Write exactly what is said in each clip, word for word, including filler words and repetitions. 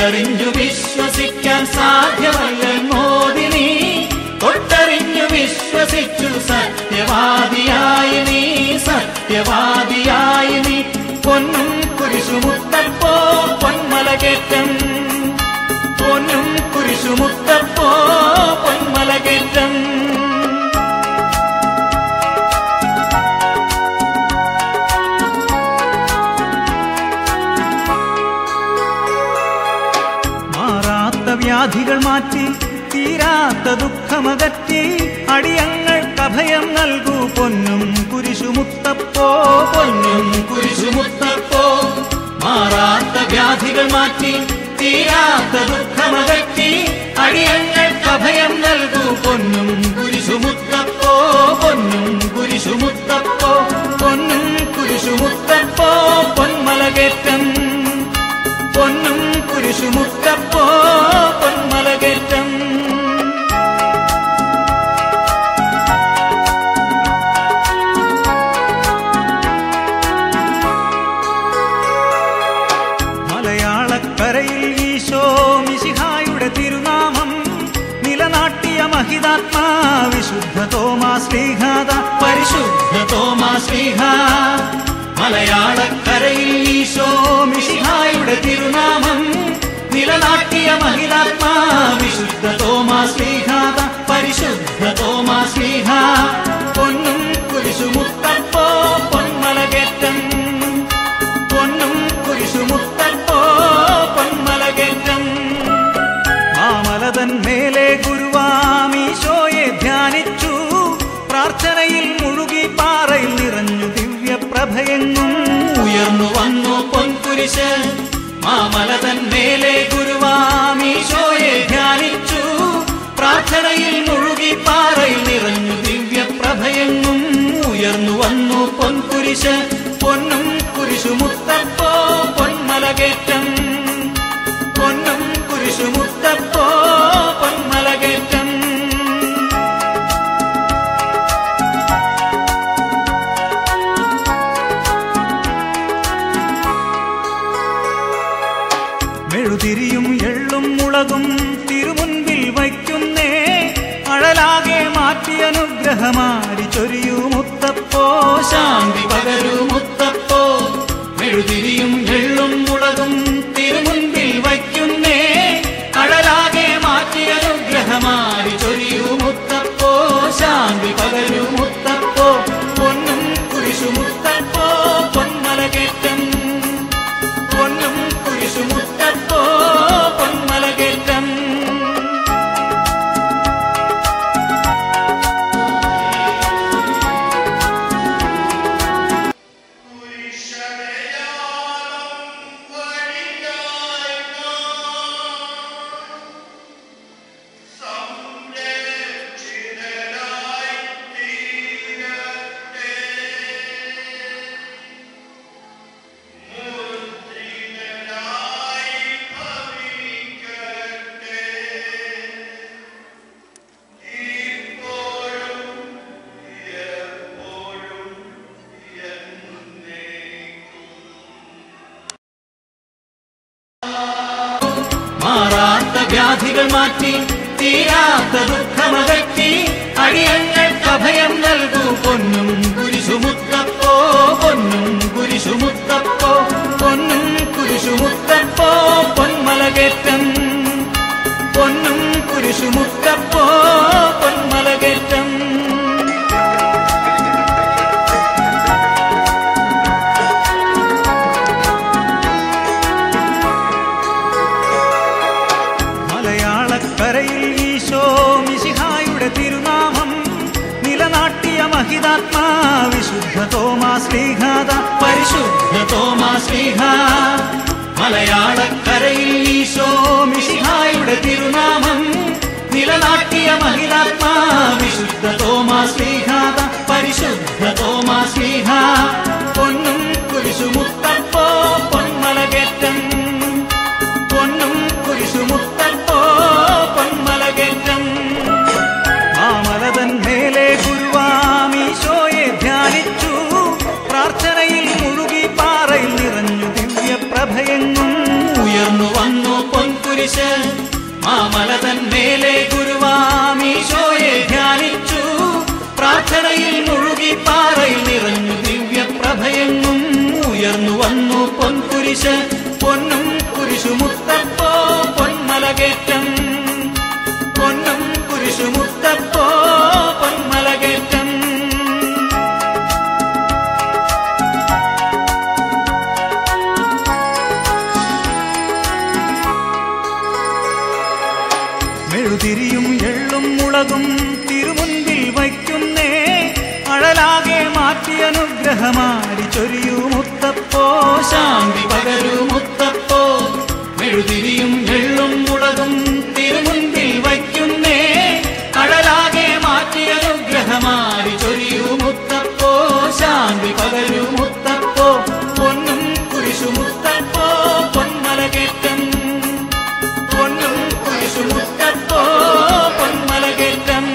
കേട്ടറിഞ്ഞു വിശ്വസിക്കാൻ സാധ്യമല്ലെന്നോതിനി തൊട്ടറിഞ്ഞു വിശ്വസിച്ചു സത്യവാദിയായി നീ സത്യവാദിയായി നീ പൊന്നും കുരിശുമുത്തപ്പോ പൊന്മലകേറ്റം പൊന്നും കുരിശുമുത്തപ്പോ പൊന്മലകേറ്റം മാറാത്ത വ്യാധികൾ മാറ്റി തീരാത്ത ദുഃഖമകറ്റി അടിയങ്ങൾക്ക് അഭയം നൽകൂ പൊന്നും കുരിശുമുത്തപ്പോ പൊന്നും കുരിശുമുത്തപ്പോ മാറാത്ത വ്യാധികൾ മാറ്റി തീരാത്ത ദുഃഖമകറ്റി അടിയങ്ങൾക്ക് അഭയം നൽകൂ പൊന്നും കുരിശുമുത്തപ്പോ പൊന്നും കുരിശുമുത്തപ്പോ പൊന്നും കുരിശുമുത്തപ്പോ പൊന്മലകേറ്റം പൊന്നും കുരിശുമുത്തപ്പോ പൊന്മലകേറ്റം മലയാളക്കരയിൽ ഈശോ മിശിഹായുടെ തിരുനാമം നിലനാട്ടിയ മഹിതാത്മാ വിശുദ്ധ തോമാസ് ശ്ലീഹാദ പരിശുദ്ധ തോമാസ് ശ്ലീഹാ മലയാളക്കരയിൽ ഈശോ മിശിഹായുടെ തിരുനാമം നിലനാട്ടിയ മഹിതാത്മാ വിശുദ്ധ തോമാസ് ശ്ലീഹാദ പരിശുദ്ധ തോമാസ് ശ്ലീഹാ പൊന്നും കുരിശുമുത്തപ്പോ പൊന്മലകേറ്റം പൊന്നും കുരിശുമുത്തപ്പോ പൊന്മലകേറ്റം മാമലതൻ മേലെ ഗുരുവാമീശോയെ ധ്യാനിച്ചു പ്രാർത്ഥനയിൽ മുഴുകി പാറയിൽ നിറഞ്ഞു ദിവ്യപ്രഭയെങ്ങും ഉയർന്നു വന്നു പൊൻകുരിശ് മാമലതൻ മേലെ ഗുരുവാമീശോയെ ധ്യാനിച്ചു പ്രാർത്ഥനയിൽ മുഴുകി പാറയിൽ നിറഞ്ഞു ദിവ്യപ്രഭയെങ്ങും ഉയർന്നു വന്നു പൊൻകുരിശ് പൊന്നും കുരിശുമുത്തപ്പോ പൊന്മലകേറ്റം പൊന്നും കുരിശുമുത്തപ്പോ പൊന്മലകേറ്റം മെഴുതിരിയും എള്ളും മുളകും തിരുമുൻപിൽ വയ്ക്കുന്നേ അഴലാകെ മാറ്റി അനുഗ്രഹമാരി ചൊരിയൂ മുത്തപ്പോ ശാന്തി പകരൂ മുത്തപ്പോ മെഴുതിരിയും എള്ളും മുളകും തിരുമുൻപിൽ വയ്ക്കുന്നേ അഴലാകെ മാറ്റി അനുഗ്രഹമാരി ചൊരിയൂ മുത്തപ്പോ ശാന്തി പകരൂ മുത്തപ്പോ പൊന്നും കുരിശുമുത്തപ്പോ പൊന്മലകേറ്റം പൊന്നും കുരിശുമുത്തപ്പോ പൊന്മലകേറ്റം മാറാത്ത വ്യാധികൾ മാറ്റി തീരാത്ത ദുഃഖമകറ്റി അടിയങ്ങൾക്ക് അഭയം നൽകൂ പൊന്നും കുരിശുമുത്തപ്പോ പൊന്നും കുരിശുമുത്തപ്പോ പൊന്നും കുരിശുമുത്തപ്പോ പൊന്മലകേറ്റം പൊന്നും കുരിശുമുത്തപ്പോ പൊന്മലകേറ്റം കരയിൽ ഈശോ മിശിഹായുടെ തിരുനാമം നിലനാട്ടിയ മഹിതാത്മാ വിശുദ്ധ തോമാസ് ശ്ലീഹാദ പരിശുദ്ധ തോമാസ് ശ്ലീഹാ മലയാളക്കരയിൽ ഈശോ മിശിഹായുടെ തിരുനാമം നിലനാട്ടിയ മഹിതാത്മാ വിശുദ്ധ തോമാസ് ശ്ലീഹാദ പരിശുദ്ധ തോമാസ് ശ്ലീഹാ പൊന്നും കുരിശുമുത്തപ്പോ പൊന്മലകേറ്റം പൊന്നും കുരിശുമുത്തപ്പോ പൊന്മലകേറ്റം മാമലതൻ മേലെ ഗുരുവാമീശോയെ ധ്യാനിച്ചു പ്രാർത്ഥനയിൽ മുഴുകി പാറയിൽ നിറഞ്ഞു ദിവ്യപ്രഭയെങ്ങും ഉയർന്നു വന്നു പൊൻ കുരിശ് പൊന്നും കുരിശുമുത്തപ്പോ പൊന്മലകേറ്റം പൊന്നും കുരിശുമുത്തപ്പോ പൊന്മലകേറ്റം. മെഴുതിരിയും എള്ളും മുളകും തിരുമുൻപിൽ വയ്ക്കുന്നേ അഴലാകെ മാറ്റി അനുഗ്രഹമാരി ചൊരിയൂ മുത്തപ്പോ ശാന്തി പകരൂ മുത്തപ്പോ. മെഴുതിരിയും എള്ളും മുളകും തിരുമുൻപിൽ വയ്ക്കുന്നേ അഴലാകെ മാറ്റി അനുഗ്രഹമാരി ചൊരിയൂ മുത്തപ്പോ ശാന്തി പകരൂ മുത്തപ്പോ. പൊന്നും കുരിശു മുത്തപ്പോ പൊന്മലകേറ്റം പൊന്നും കുരിശു മുത്തപ്പോ പൊന്മലകേറ്റം.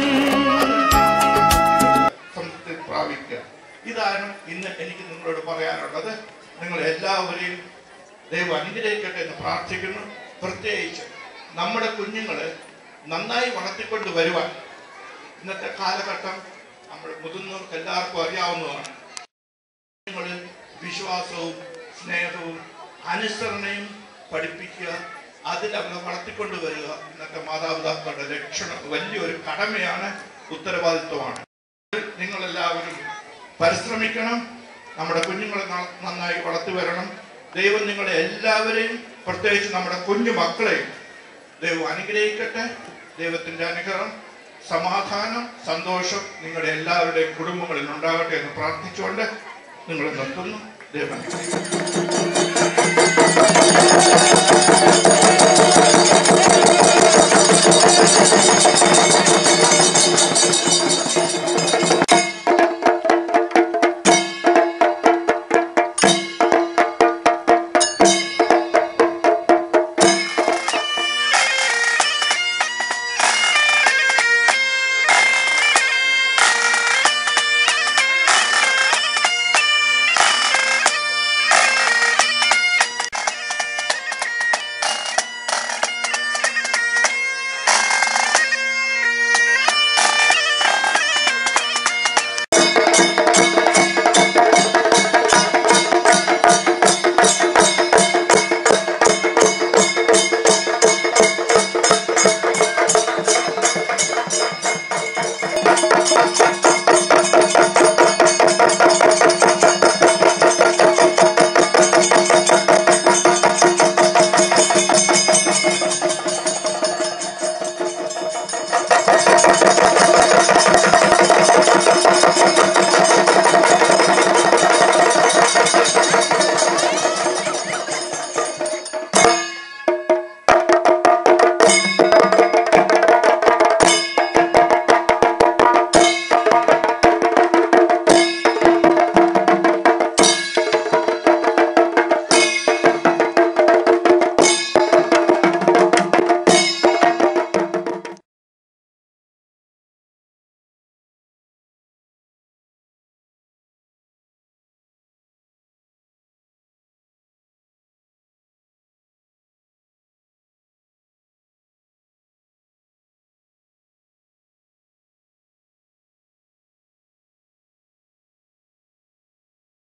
ഇതാണ് ഇന്ന് എനിക്ക് നിങ്ങളോട് പറയാനുള്ളത്. നിങ്ങൾ എല്ലാവരെയും ദൈവം അനുഗ്രഹിക്കട്ടെ എന്ന് പ്രാർത്ഥിക്കുന്നു. പ്രത്യേകിച്ച് നമ്മുടെ കുഞ്ഞുങ്ങളെ നന്നായി വളർത്തിക്കൊണ്ട് വരുവാൻ ഇന്നത്തെ കാലഘട്ടം നമ്മൾ മുതിർന്നവർക്ക് എല്ലാവർക്കും അറിയാവുന്നതാണ്. നിങ്ങൾ വിശ്വാസവും സ്നേഹവും അനുസരണയും പഠിപ്പിക്കുക, അതിൽ അവരെ വളർത്തിക്കൊണ്ട് വരിക ഇന്നത്തെ മാതാപിതാക്കളുടെ ലക്ഷണം വലിയൊരു കടമയാണ്, ഉത്തരവാദിത്വമാണ്. നിങ്ങളെല്ലാവരും പരിശ്രമിക്കണം, നമ്മുടെ കുഞ്ഞുങ്ങളെ നന്നായി വളർത്തി വരണം. ദൈവം നിങ്ങളെ എല്ലാവരെയും പ്രത്യേകിച്ച് നമ്മുടെ കുഞ്ഞു മക്കളെയും ദൈവം അനുഗ്രഹിക്കട്ടെ. ദൈവത്തിൻ്റെ അനുഗ്രഹം, സമാധാനം, സന്തോഷം നിങ്ങളുടെ എല്ലാവരുടെയും കുടുംബങ്ങളിൽ ഉണ്ടാകട്ടെ എന്ന് പ്രാർത്ഥിച്ചുകൊണ്ട് നിങ്ങളെ നിർത്തുന്നു. ദൈവം അനുഗ്രഹിക്കട്ടെ.